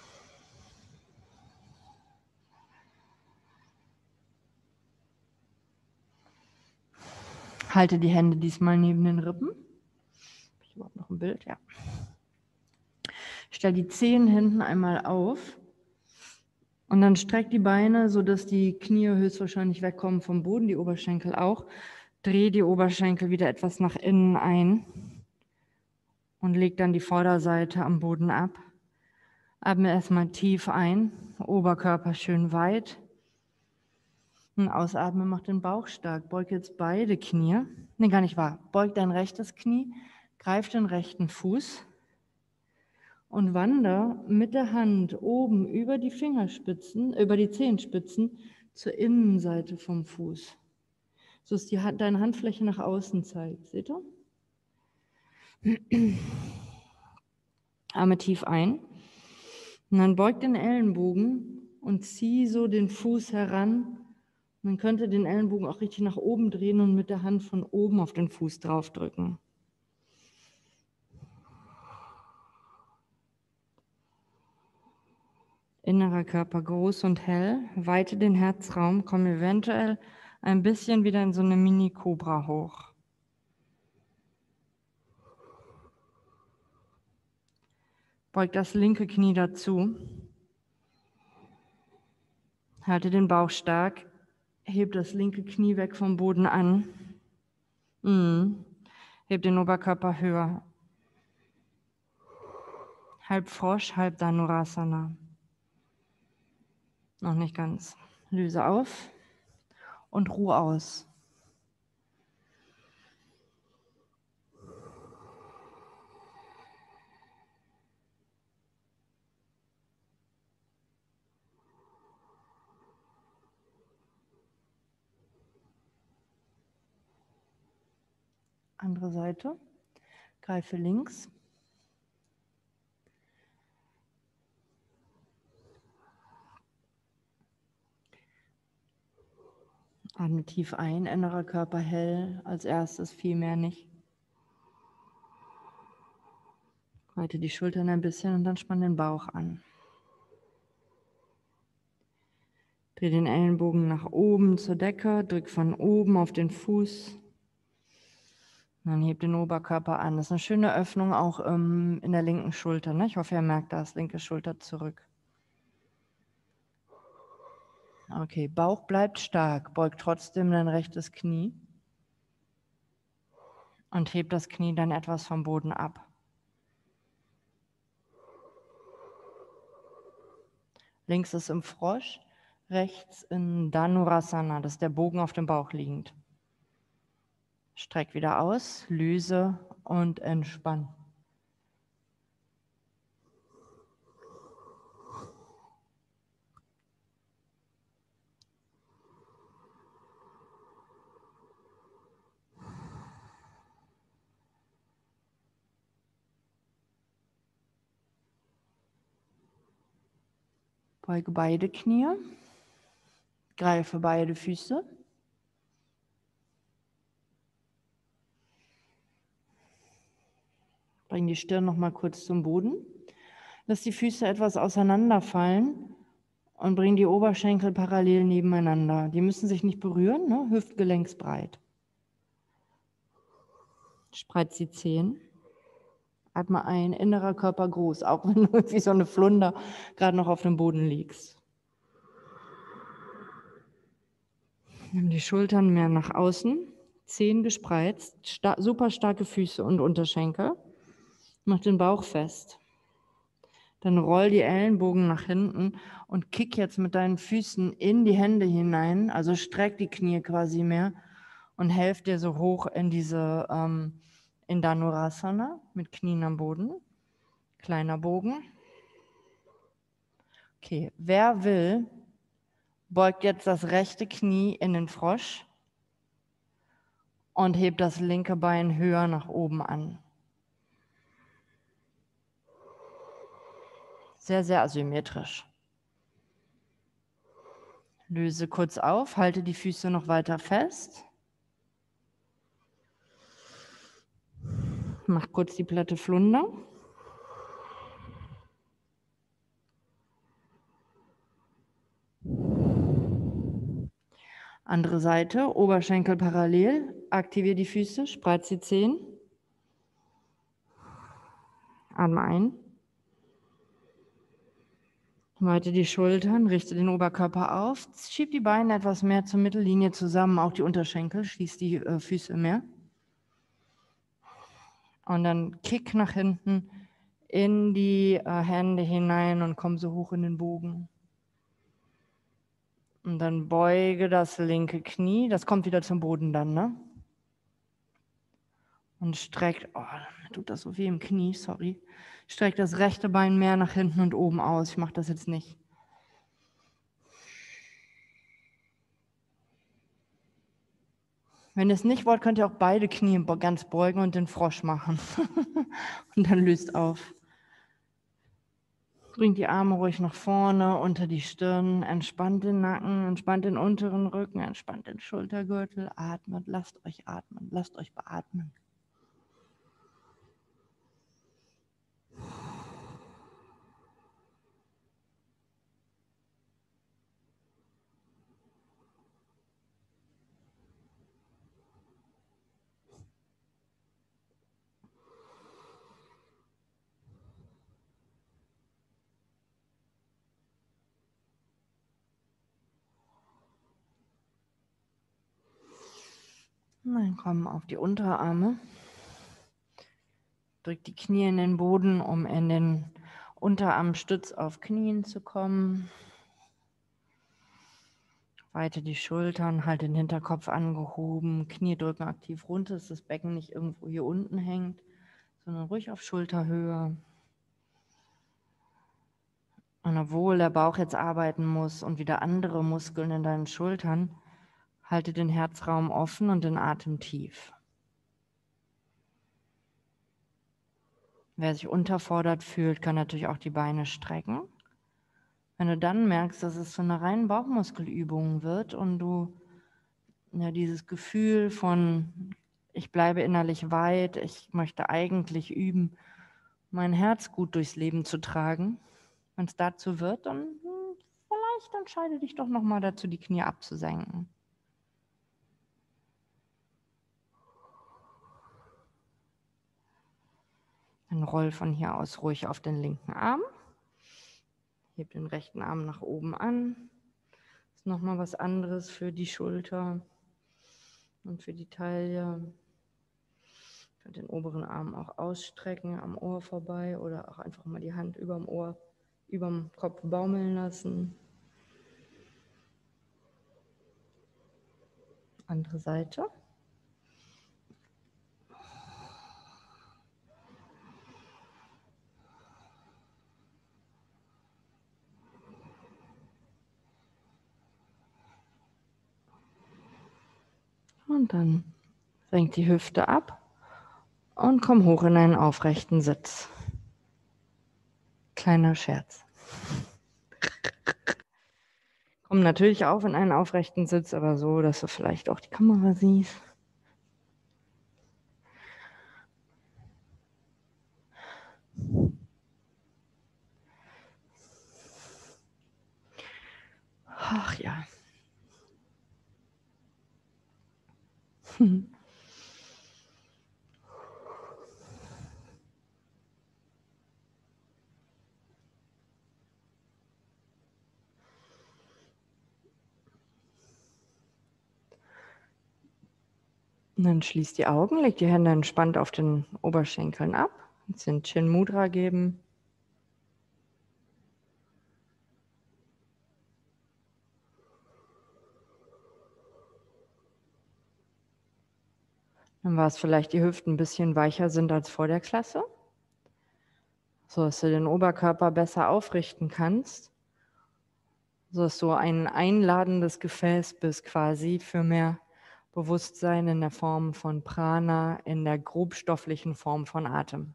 Halte die Hände diesmal neben den Rippen. Habe ich überhaupt noch ein Bild? Ja. Stell die Zehen hinten einmal auf. Und dann streck die Beine, sodass die Knie höchstwahrscheinlich wegkommen vom Boden, die Oberschenkel auch. Dreh die Oberschenkel wieder etwas nach innen ein und leg dann die Vorderseite am Boden ab. Atme erstmal tief ein, Oberkörper schön weit. Und ausatmen, mach den Bauch stark. Beug jetzt beide Knie. Nee, gar nicht wahr. Beug dein rechtes Knie, greif den rechten Fuß und wander mit der Hand oben über die Fingerspitzen, über die Zehenspitzen zur Innenseite vom Fuß. So dass die Hand, deine Handfläche nach außen zeigt. Seht ihr? Atme tief ein. Und dann beug den Ellenbogen und zieh so den Fuß heran. Man könnte den Ellenbogen auch richtig nach oben drehen und mit der Hand von oben auf den Fuß draufdrücken. Innerer Körper groß und hell. Weite den Herzraum, komm eventuell ein bisschen wieder in so eine Mini-Kobra hoch. Beug das linke Knie dazu. Halte den Bauch stark. Heb das linke Knie weg vom Boden an. Mhm. Heb den Oberkörper höher. Halb Frosch, halb Dhanurasana. Noch nicht ganz. Löse auf und ruhe aus. Andere Seite. Greife links. Atme tief ein, innerer Körper hell, als erstes, viel mehr nicht. Weite die Schultern ein bisschen und dann spann den Bauch an. Dreh den Ellenbogen nach oben zur Decke, drück von oben auf den Fuß. Dann heb den Oberkörper an. Das ist eine schöne Öffnung auch ähm, in der linken Schulter. Ne? Ich hoffe, ihr merkt das, linke Schulter zurück. Okay, Bauch bleibt stark, beug trotzdem dein rechtes Knie und heb das Knie dann etwas vom Boden ab. Links ist im Frosch, rechts in Dhanurasana, das ist der Bogen auf dem Bauch liegend. Streck wieder aus, löse und entspann. Beuge beide Knie, greife beide Füße. Bring die Stirn noch mal kurz zum Boden. Lass die Füße etwas auseinanderfallen und bring die Oberschenkel parallel nebeneinander. Die müssen sich nicht berühren, ne? Hüftgelenksbreit. Spreiz die Zehen. Atme ein, innerer Körper groß, auch wenn du wie so eine Flunder gerade noch auf dem Boden liegst. Nimm die Schultern mehr nach außen, Zehen gespreizt, sta- super starke Füße und Unterschenkel. Mach den Bauch fest. Dann roll die Ellenbogen nach hinten und kick jetzt mit deinen Füßen in die Hände hinein, also streck die Knie quasi mehr und helf dir so hoch in diese ähm, in Dhanurasana mit Knien am Boden. Kleiner Bogen. Okay, wer will, beugt jetzt das rechte Knie in den Frosch und hebt das linke Bein höher nach oben an. Sehr, sehr asymmetrisch. Löse kurz auf, halte die Füße noch weiter fest. Mach kurz die platte Flunder. Andere Seite, Oberschenkel parallel. Aktiviere die Füße, spreiz die Zehen. Atme ein. Weite die Schultern, richte den Oberkörper auf, schieb die Beine etwas mehr zur Mittellinie zusammen, auch die Unterschenkel, schließ die äh, Füße mehr. Und dann kick nach hinten in die äh, Hände hinein und komm so hoch in den Bogen. Und dann beuge das linke Knie, das kommt wieder zum Boden dann, ne? Und streck, oh, mir tut das so weh im Knie, sorry. Streck das rechte Bein mehr nach hinten und oben aus. Ich mache das jetzt nicht. Wenn ihr es nicht wollt, könnt ihr auch beide Knie ganz beugen und den Frosch machen. Und dann löst auf. Bringt die Arme ruhig nach vorne, unter die Stirn, entspannt den Nacken, entspannt den unteren Rücken, entspannt den Schultergürtel, atmet, lasst euch atmen, lasst euch beatmen. Dann kommen auf die Unterarme. Drückt die Knie in den Boden, um in den Unterarmstütz auf Knien zu kommen. Weite die Schultern, halt den Hinterkopf angehoben, Knie drücken aktiv runter, dass das Becken nicht irgendwo hier unten hängt, sondern ruhig auf Schulterhöhe. Und obwohl der Bauch jetzt arbeiten muss und wieder andere Muskeln in deinen Schultern, halte den Herzraum offen und den Atem tief. Wer sich unterfordert fühlt, kann natürlich auch die Beine strecken. Wenn du dann merkst, dass es zu einer reinen Bauchmuskelübung wird und du ja, dieses Gefühl von, ich bleibe innerlich weit, ich möchte eigentlich üben, mein Herz gut durchs Leben zu tragen, wenn es dazu wird, dann hm, vielleicht entscheide dich doch nochmal dazu, die Knie abzusenken. Dann roll von hier aus ruhig auf den linken Arm. Heb den rechten Arm nach oben an. Das ist nochmal was anderes für die Schulter und für die Taille. Ihr könnt den oberen Arm auch ausstrecken, am Ohr vorbei oder auch einfach mal die Hand überm Ohr, überm Kopf baumeln lassen. Andere Seite. Und dann senkt die Hüfte ab und komm hoch in einen aufrechten Sitz. Kleiner Scherz. Komm natürlich auch in einen aufrechten Sitz, aber so, dass du vielleicht auch die Kamera siehst. Ach ja. Und dann schließt die Augen, legt die Hände entspannt auf den Oberschenkeln ab. Jetzt den Chin Mudra geben. Dann war es vielleicht, die Hüften ein bisschen weicher sind als vor der Klasse, so dass du den Oberkörper besser aufrichten kannst, so dass du ein einladendes Gefäß bist quasi für mehr Bewusstsein in der Form von Prana, in der grobstofflichen Form von Atem.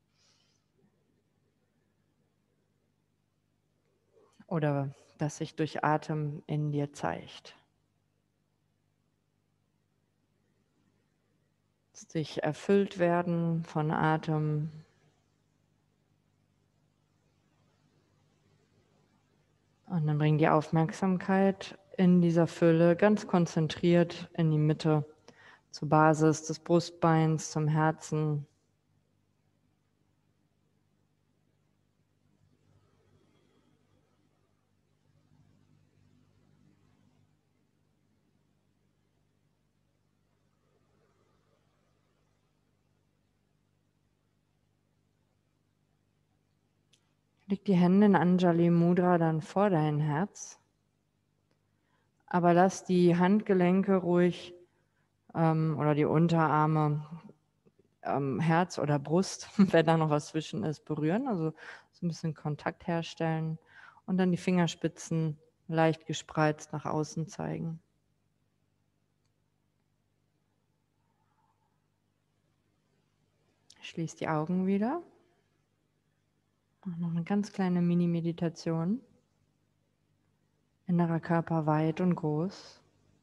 Oder das sich durch Atem in dir zeigt. Sich erfüllt werden von Atem. Und dann bring die Aufmerksamkeit in dieser Fülle ganz konzentriert in die Mitte, zur Basis des Brustbeins, zum Herzen. Leg die Hände in Anjali Mudra dann vor dein Herz, aber lass die Handgelenke ruhig ähm, oder die Unterarme, ähm, Herz oder Brust, wenn da noch was zwischen ist, berühren, also so ein bisschen Kontakt herstellen und dann die Fingerspitzen leicht gespreizt nach außen zeigen. Schließ die Augen wieder. Mach noch eine ganz kleine Mini-Meditation. Innerer Körper weit und groß.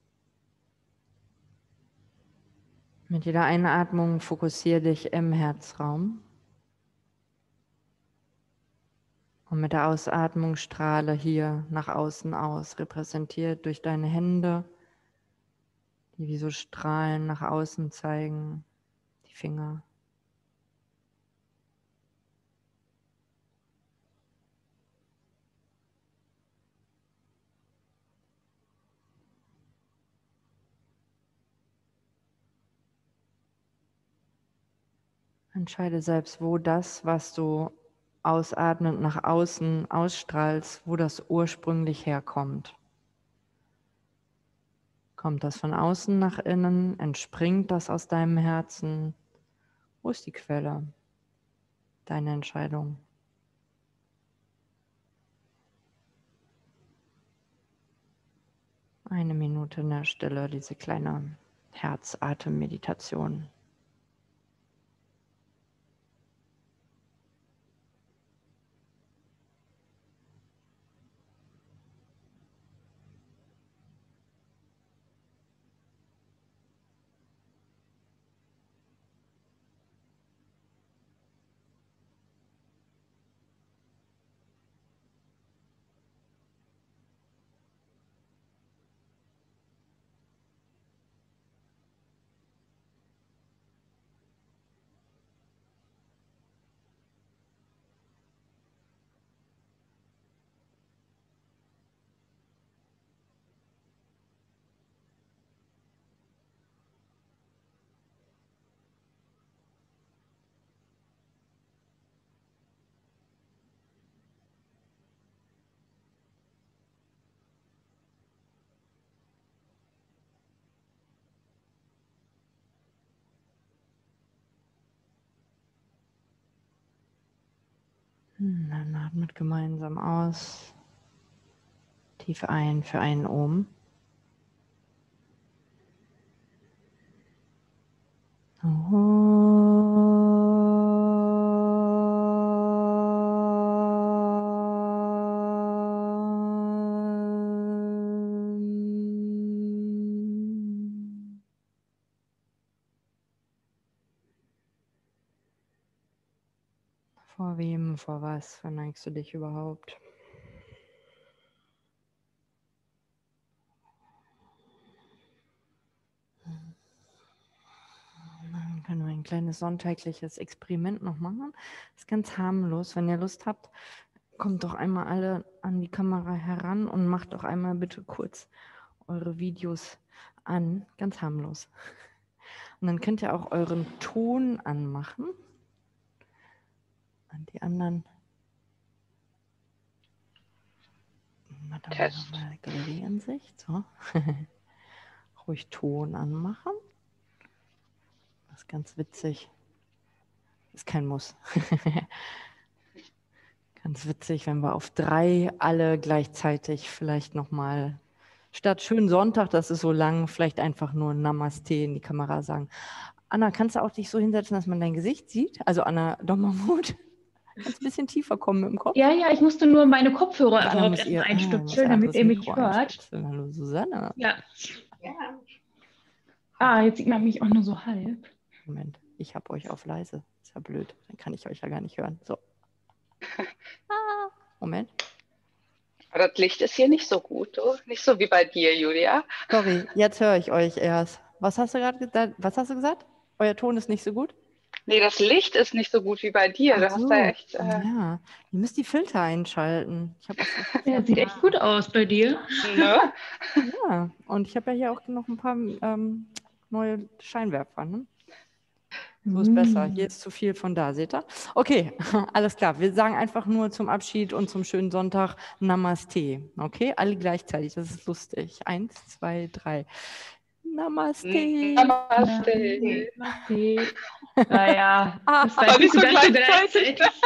Mit jeder Einatmung fokussiere dich im Herzraum. Und mit der Ausatmung strahle hier nach außen aus, repräsentiert durch deine Hände, die wie so Strahlen nach außen zeigen, die Finger. Entscheide selbst, wo das, was du ausatmend nach außen ausstrahlst, wo das ursprünglich herkommt. Kommt das von außen nach innen? Entspringt das aus deinem Herzen? Wo ist die Quelle? Deine Entscheidung. Eine Minute in der Stille, diese kleine Herzatem-Meditation. Dann atmet gemeinsam aus. Tief ein für einen Om. Vor wem, vor was verneigst du dich überhaupt? Dann können wir ein kleines sonntägliches Experiment noch machen. Das ist ganz harmlos. Wenn ihr Lust habt, kommt doch einmal alle an die Kamera heran und macht doch einmal bitte kurz eure Videos an. Ganz harmlos. Und dann könnt ihr auch euren Ton anmachen. Und die anderen. Test. Mal Galerieansicht. So. Ruhig Ton anmachen. Das ist ganz witzig. Ist kein Muss. Ganz witzig, wenn wir auf drei alle gleichzeitig vielleicht nochmal, statt schönen Sonntag, das ist so lang, vielleicht einfach nur Namaste in die Kamera sagen. Anna, kannst du auch dich so hinsetzen, dass man dein Gesicht sieht? Also Anna Dommermuth, kannst du ein bisschen tiefer kommen im Kopf? Ja, ja, ich musste nur meine Kopfhörer Anna überhaupt muss erstmal ihr, einstöpseln, ah, damit ihr mich Mikro hört. einstöpseln. Hallo Susanne. Ja. Ja. Ah, jetzt sieht man mich auch nur so halb. Moment, ich habe euch auf leise. Ist ja blöd, dann kann ich euch ja gar nicht hören. So. Ah, Moment. Aber das Licht ist hier nicht so gut, du? Nicht so wie bei dir, Julia. Sorry, jetzt höre ich euch erst. Was hast du gerade gesagt? Was hast du gesagt? Euer Ton ist nicht so gut? Nee, das Licht ist nicht so gut wie bei dir. Du Ach hast so, da echt. Äh, ja. Ihr müsst die Filter einschalten. Ich habe auch Ja, sieht echt gut aus bei dir. ne? ja, und ich habe ja hier auch noch ein paar ähm, neue Scheinwerfer. Ne? So ist besser. Mm. Hier ist zu viel von da, seht ihr? Okay, alles klar. Wir sagen einfach nur zum Abschied und zum schönen Sonntag Namaste. Okay, alle gleichzeitig. Das ist lustig. Eins, zwei, drei. Namaste. Namaste. Namaste. Naja, Ah, das war aber nicht so nicht so ganz so gleichzeitig. gleichzeitig.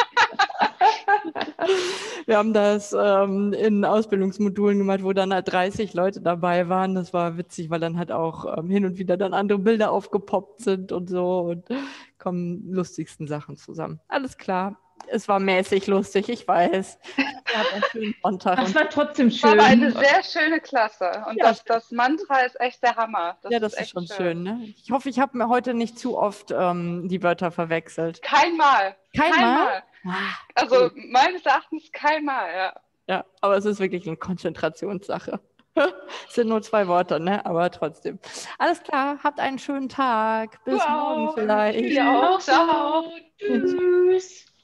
Wir haben das ähm, in Ausbildungsmodulen gemacht, wo dann halt dreißig Leute dabei waren. Das war witzig, weil dann halt auch ähm, hin und wieder dann andere Bilder aufgepoppt sind und so und kommen lustigsten Sachen zusammen. Alles klar. Es war mäßig lustig, ich weiß. Ihr habt einen schönen Sonntag. Das Und, war trotzdem Das war aber eine schön. sehr schöne Klasse. Und Ja. das, das Mantra ist echt der Hammer. Das ja, das ist, echt schon schön. Ne? Ich hoffe, ich habe mir heute nicht zu oft ähm, die Wörter verwechselt. Kein Mal. Kein Kein Mal? Mal. Ah, Also meines Erachtens kein Mal, ja. ja, aber es ist wirklich eine Konzentrationssache. Es sind nur zwei Worte, ne? Aber trotzdem. Alles klar, habt einen schönen Tag. Bis Du morgen auch. vielleicht. Ja. Auch so. Tschüss.